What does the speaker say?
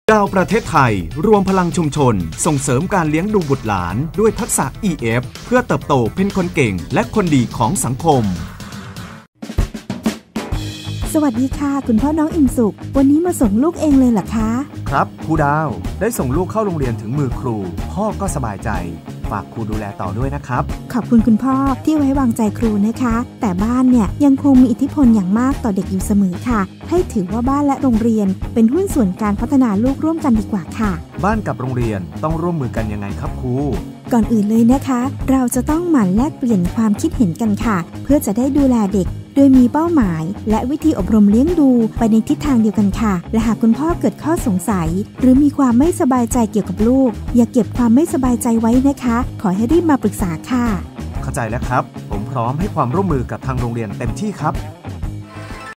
ดาวประเทศไทยรวมพลังชุมชนส่งเสริมการเลี้ยงดูบุตรหลานด้วยทักษะ EF เพื่อเติบโตเป็นคนเก่งและคนดีของสังคมสวัสดีค่ะคุณพ่อน้องอิ่มสุขวันนี้มาส่งลูกเองเลยเหรอคะครับครูดาวได้ส่งลูกเข้าโรงเรียนถึงมือครูพ่อก็สบายใจฝากครูดูแลต่อด้วยนะครับขอบคุณคุณพ่อที่ไว้วางใจครูนะคะแต่บ้านเนี่ยยังคงมีอิทธิพลอย่างมากต่อเด็กอยู่เสมอค่ะให้ถือว่าบ้านและโรงเรียนเป็นหุ้นส่วนการพัฒนาลูกร่วมกันดีกว่าค่ะบ้านกับโรงเรียนต้องร่วมมือกันยังไงครับครูก่อนอื่นเลยนะคะเราจะต้องหมั่นแลกเปลี่ยนความคิดเห็นกันค่ะเพื่อจะได้ดูแลเด็กโดยมีเป้าหมายและวิธีอบรมเลี้ยงดูไปในทิศทางเดียวกันค่ะและหากคุณพ่อเกิดข้อสงสัยหรือมีความไม่สบายใจเกี่ยวกับลูกอย่าเก็บความไม่สบายใจไว้นะคะขอให้รีบมาปรึกษาค่ะเข้าใจแล้วครับผมพร้อมให้ความร่วมมือกับทางโรงเรียนเต็มที่ครับ